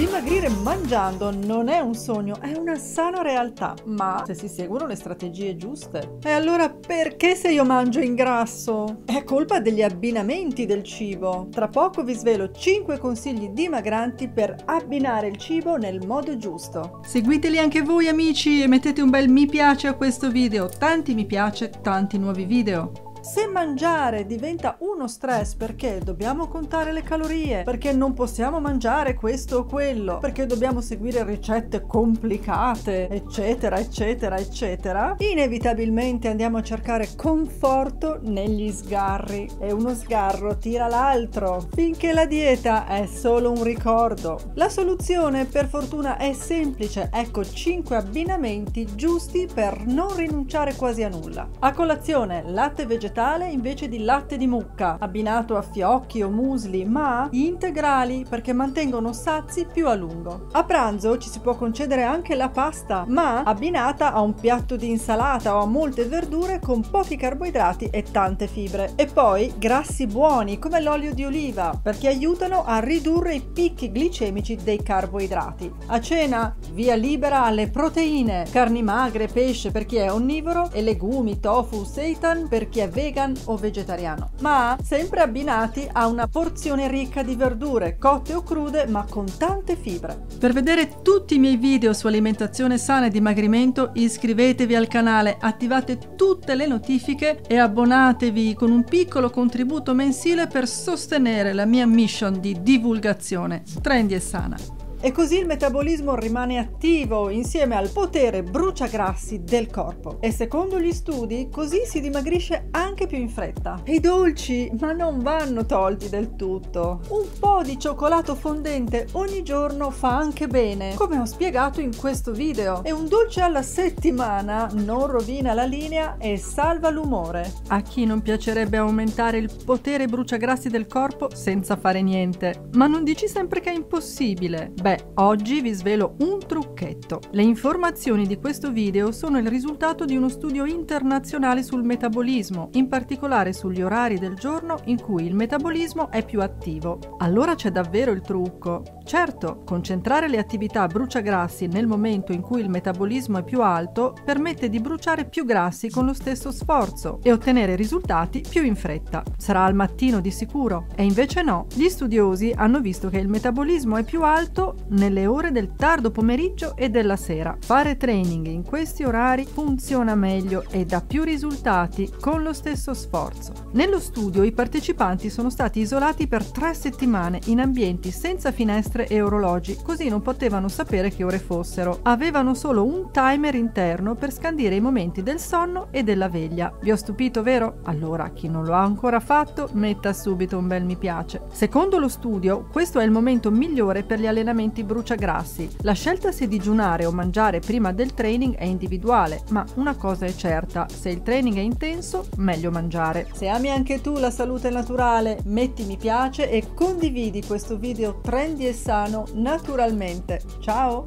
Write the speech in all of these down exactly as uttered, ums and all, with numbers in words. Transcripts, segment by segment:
Dimagrire mangiando non è un sogno, è una sana realtà, ma se si seguono le strategie giuste. E allora perché se io mangio ingrasso? È colpa degli abbinamenti del cibo. Tra poco vi svelo cinque consigli dimagranti per abbinare il cibo nel modo giusto. Seguiteli anche voi amici e mettete un bel mi piace a questo video, tanti mi piace, tanti nuovi video. Se mangiare diventa uno stress perché dobbiamo contare le calorie, perché non possiamo mangiare questo o quello, perché dobbiamo seguire ricette complicate, eccetera, eccetera, eccetera, inevitabilmente andiamo a cercare conforto negli sgarri e uno sgarro tira l'altro, finché la dieta è solo un ricordo. La soluzione per fortuna è semplice, ecco cinque abbinamenti giusti per non rinunciare quasi a nulla. A colazione latte vegetale invece di latte di mucca, abbinato a fiocchi o musli, ma integrali perché mantengono sazi più a lungo. A pranzo ci si può concedere anche la pasta, ma abbinata a un piatto di insalata o a molte verdure con pochi carboidrati e tante fibre. E poi grassi buoni come l'olio di oliva, perché aiutano a ridurre i picchi glicemici dei carboidrati. A cena via libera alle proteine, carni magre, pesce per chi è onnivoro e legumi, tofu, seitan per chi è vegan o vegetariano, ma sempre abbinati a una porzione ricca di verdure, cotte o crude ma con tante fibre. Per vedere tutti i miei video su alimentazione sana e dimagrimento iscrivetevi al canale, attivate tutte le notifiche e abbonatevi con un piccolo contributo mensile per sostenere la mia mission di divulgazione trendy e sana. E così il metabolismo rimane attivo insieme al potere bruciagrassi del corpo. E secondo gli studi, così si dimagrisce anche più in fretta. E i dolci, ma non vanno tolti del tutto. Un po' di cioccolato fondente ogni giorno fa anche bene, come ho spiegato in questo video. E un dolce alla settimana non rovina la linea e salva l'umore. A chi non piacerebbe aumentare il potere bruciagrassi del corpo senza fare niente? Ma non dici sempre che è impossibile? Beh, oggi vi svelo un trucchetto. Le informazioni di questo video sono il risultato di uno studio internazionale sul metabolismo, in particolare sugli orari del giorno in cui il metabolismo è più attivo. Allora c'è davvero il trucco. Certo, concentrare le attività bruciagrassi nel momento in cui il metabolismo è più alto permette di bruciare più grassi con lo stesso sforzo e ottenere risultati più in fretta. Sarà al mattino di sicuro? E invece no. Gli studiosi hanno visto che il metabolismo è più alto nelle ore del tardo pomeriggio e della sera. Fare training in questi orari funziona meglio e dà più risultati con lo stesso sforzo. Nello studio i partecipanti sono stati isolati per tre settimane in ambienti senza finestre e orologi, così non potevano sapere che ore fossero. Avevano solo un timer interno per scandire i momenti del sonno e della veglia. Vi ho stupito, vero? Allora, chi non lo ha ancora fatto, metta subito un bel mi piace. Secondo lo studio, questo è il momento migliore per gli allenamenti bruciagrassi. La scelta se digiunare o mangiare prima del training è individuale, ma una cosa è certa: se il training è intenso, meglio mangiare. Se ami anche tu la salute naturale, metti mi piace e condividi questo video trendy e sano naturalmente. Ciao!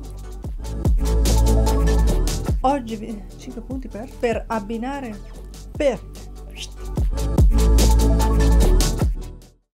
Oggi vi... cinque punti per, per abbinare per